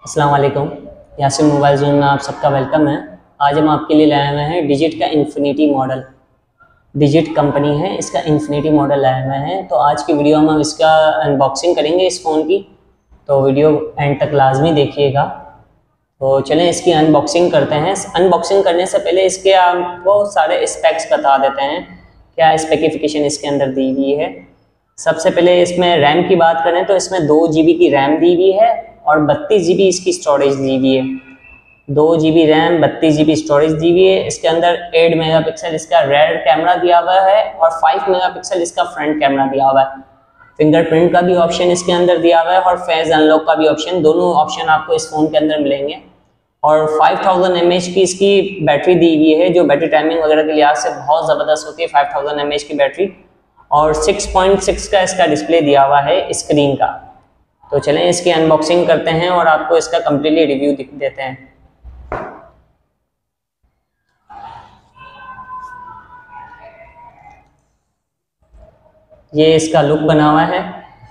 अस्सलाम वालेकुम। Yasin mobile zone में आप सबका वेलकम है। आज हम आपके लिए लाए हुए हैं डिजिट का इन्फिनिटी मॉडल। डिजिट कंपनी है, इसका इन्फिनिटी मॉडल लाए हुए हैं। तो आज की वीडियो में हम इसका अनबॉक्सिंग करेंगे इस फ़ोन की, तो वीडियो एंड तक लाजमी देखिएगा। तो चलें इसकी अनबॉक्सिंग करते हैं। अनबॉक्सिंग करने से पहले इसके आपको सारे स्पेक्स बता देते हैं, क्या स्पेसिफिकेशन इसके अंदर दी हुई है। सबसे पहले इसमें रैम की बात करें तो इसमें 2 GB की रैम दी हुई है और 32 GB इसकी स्टोरेज दी हुई है। 2 GB रैम 32 GB स्टोरेज दी हुई है। इसके अंदर 8 मेगापिक्सल इसका रेयर कैमरा दिया हुआ है और 5 मेगापिक्सल इसका फ्रंट कैमरा दिया हुआ है। फिंगरप्रिंट का भी ऑप्शन इसके अंदर दिया हुआ है और फेस अनलॉक का भी ऑप्शन, दोनों ऑप्शन आपको इस फ़ोन के अंदर मिलेंगे। और 5000 mAh की इसकी बैटरी दी हुई है, जो बैटरी टाइमिंग वगैरह के लिहाज से बहुत ज़बरदस्त होती है। 5000 mAh की बैटरी और 6.6 का इसका डिस्प्ले दिया हुआ है स्क्रीन का। तो चलें इसकी अनबॉक्सिंग करते हैं और आपको इसका कंप्लीटली रिव्यू देते हैं। ये इसका लुक बना हुआ है।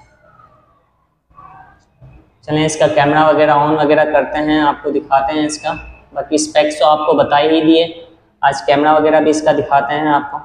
चलें इसका कैमरा वगैरह ऑन वगैरह करते हैं, आपको दिखाते हैं इसका। बाकी स्पेक्स तो आपको बता ही दिए, आज कैमरा वगैरह भी इसका दिखाते हैं आपको।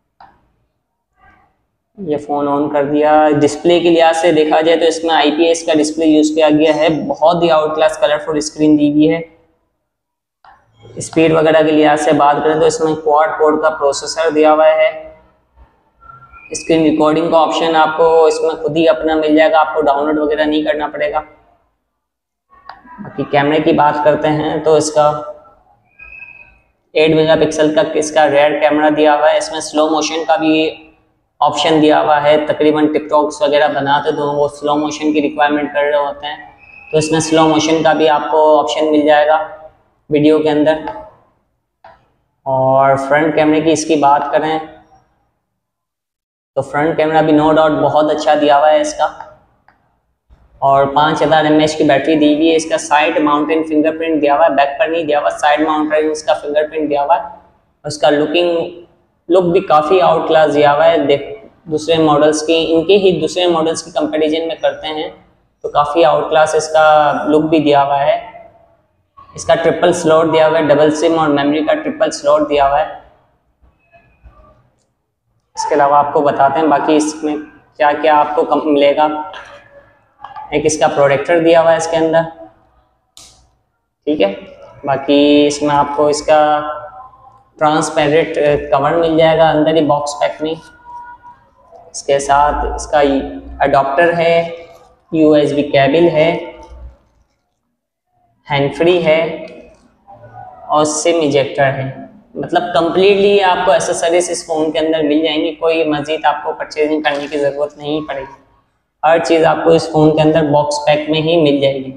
ये फ़ोन ऑन कर दिया। डिस्प्ले के लिहाज से देखा जाए तो इसमें IPS का डिस्प्ले यूज़ किया गया है। बहुत ही आउट क्लास कलरफुल स्क्रीन दी हुई है। स्पीड वगैरह के लिहाज से बात करें तो इसमें क्वाड कोर का प्रोसेसर दिया हुआ है। स्क्रीन रिकॉर्डिंग का ऑप्शन आपको इसमें खुद ही अपना मिल जाएगा, आपको डाउनलोड वगैरह नहीं करना पड़ेगा। बाकी कैमरे की बात करते हैं तो इसका 8 मेगापिक्सल का इसका रेयर कैमरा दिया हुआ है। इसमें स्लो मोशन का भी ऑप्शन दिया हुआ है। तकरीबन टिकटॉक्स वगैरह बनाते तो वो स्लो मोशन की रिक्वायरमेंट कर रहे होते हैं, तो इसमें स्लो मोशन का भी आपको ऑप्शन मिल जाएगा वीडियो के अंदर। और फ्रंट कैमरे की इसकी बात करें तो फ्रंट कैमरा भी नो डाउट बहुत अच्छा दिया हुआ है इसका। और 5000 mAh की बैटरी दी हुई है। इसका साइड माउंटेन फिंगरप्रिंट दिया हुआ है, बैक पर नहीं दिया हुआ, साइड माउंटेन इसका फिंगरप्रिंट दिया हुआ है। उसका लुक भी काफ़ी आउट क्लास दिया हुआ है। दूसरे मॉडल्स की, इनके ही दूसरे मॉडल्स की कंपैरिजन में करते हैं तो काफ़ी आउट क्लास इसका लुक भी दिया हुआ है। इसका ट्रिपल स्लॉट दिया हुआ है, डबल सिम और मेमोरी का ट्रिपल स्लॉट दिया हुआ है। इसके अलावा आपको बताते हैं बाकी इसमें क्या क्या आपको कम मिलेगा। एक इसका प्रोटेक्टर दिया हुआ है इसके अंदर, ठीक है। बाकी इसमें आपको इसका ट्रांसपेरेंट कवर मिल जाएगा अंदर ही बॉक्स पैक में। इसके साथ इसका अडॉप्टर है, USB केबल है, हैंड फ्री है और सिम इजेक्टर है। मतलब कंप्लीटली आपको एसेसरीज इस फ़ोन के अंदर मिल जाएंगी, कोई मज़ीद आपको परचेजिंग करने की ज़रूरत नहीं पड़ेगी। हर चीज़ आपको इस फ़ोन के अंदर बॉक्स पैक में ही मिल जाएगी।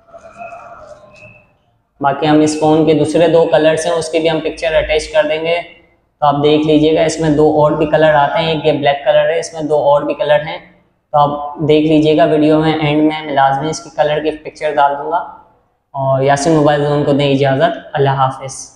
बाकी हम इस फ़ोन के दूसरे 2 कलर्स हैं, उसकी भी हम पिक्चर अटैच कर देंगे, तो आप देख लीजिएगा। इसमें 2 और भी कलर आते हैं, एक ये ब्लैक कलर है, इसमें 2 और भी कलर हैं, तो आप देख लीजिएगा वीडियो में। एंड में मैं लाजमी इसकी कलर की पिक्चर डाल दूँगा। और यासिन मोबाइल जोन को दें इजाज़त। अल्लाह हाफ़िज़।